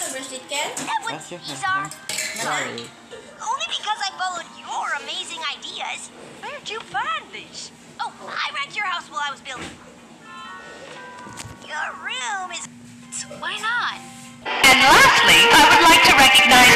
brush it, Ken? That what these are? Sorry. Only because I followed your amazing ideas. Where'd you find these? Oh, I wrecked your house while I was building. Your room is... Why not? And lastly, I would like to recognize